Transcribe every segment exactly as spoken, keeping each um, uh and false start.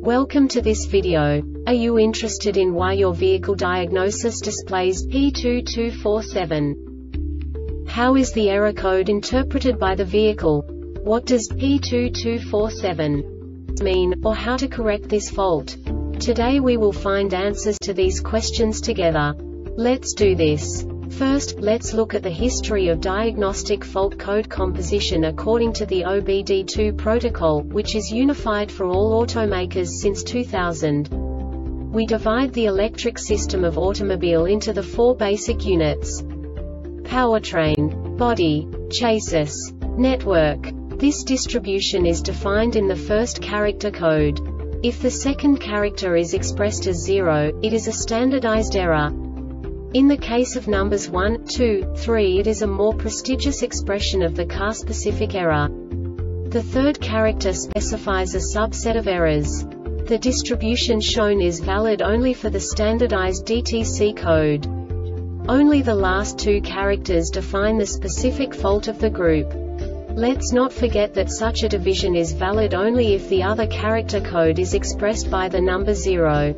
Welcome to this video. Are you interested in why your vehicle diagnosis displays P two two four seven? How is the error code interpreted by the vehicle? What does P two two four seven mean, or how to correct this fault? Today we will find answers to these questions together. Let's do this. First, let's look at the history of diagnostic fault code composition according to the O B D two protocol, which is unified for all automakers since two thousand. We divide the electric system of automobile into the four basic units: powertrain, body, chassis, network. This distribution is defined in the first character code. If the second character is expressed as zero, it is a standardized error. In the case of numbers one, two, three, it is a more prestigious expression of the car-specific error. The third character specifies a subset of errors. The distribution shown is valid only for the standardized D T C code. Only the last two characters define the specific fault of the group. Let's not forget that such a division is valid only if the other character code is expressed by the number zero.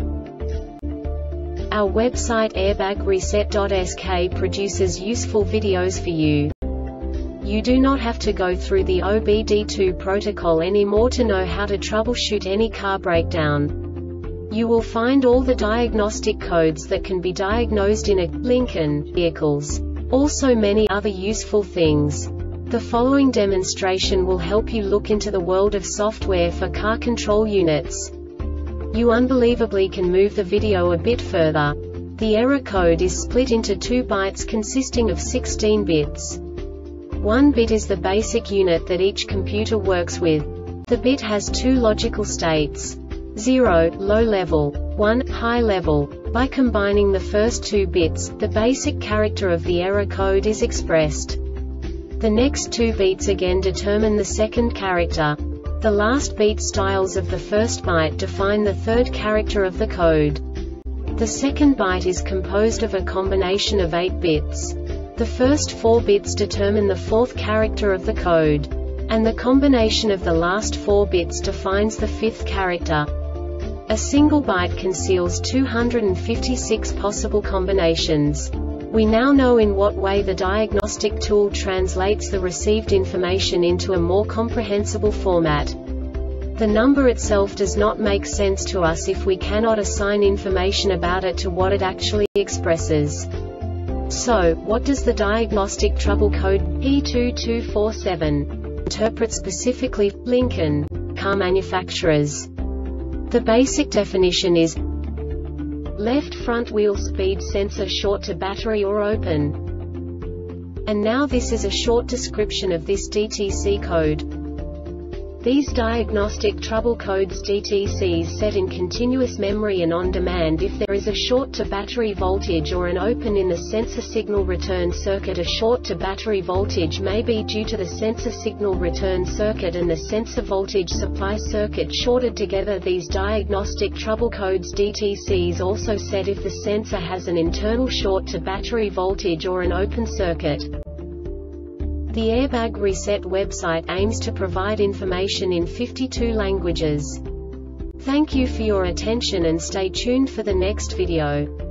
Our website airbag reset dot S K produces useful videos for you. You do not have to go through the O B D two protocol anymore to know how to troubleshoot any car breakdown. You will find all the diagnostic codes that can be diagnosed in a Lincoln vehicles. Also many other useful things. The following demonstration will help you look into the world of software for car control units. You unbelievably can move the video a bit further. The error code is split into two bytes consisting of sixteen bits. One bit is the basic unit that each computer works with. The bit has two logical states: zero, low level, one, high level. By combining the first two bits, the basic character of the error code is expressed. The next two bits again determine the second character. The last beat styles of the first byte define the third character of the code. The second byte is composed of a combination of eight bits. The first four bits determine the fourth character of the code. And the combination of the last four bits defines the fifth character. A single byte conceals two hundred fifty-six possible combinations. We now know in what way the diagnostic tool translates the received information into a more comprehensible format. The number itself does not make sense to us if we cannot assign information about it to what it actually expresses. So, what does the diagnostic trouble code P two two four seven interpret specifically for Lincoln car manufacturers? The basic definition is: left front wheel speed sensor short to battery or open. And now this is a short description of this D T C code. These diagnostic trouble codes D T Cs set in continuous memory and on demand if there is a short to battery voltage or an open in the sensor signal return circuit. A short to battery voltage may be due to the sensor signal return circuit and the sensor voltage supply circuit shorted together. These diagnostic trouble codes D T Cs also set if the sensor has an internal short to battery voltage or an open circuit. The Airbag Reset website aims to provide information in fifty-two languages. Thank you for your attention and stay tuned for the next video.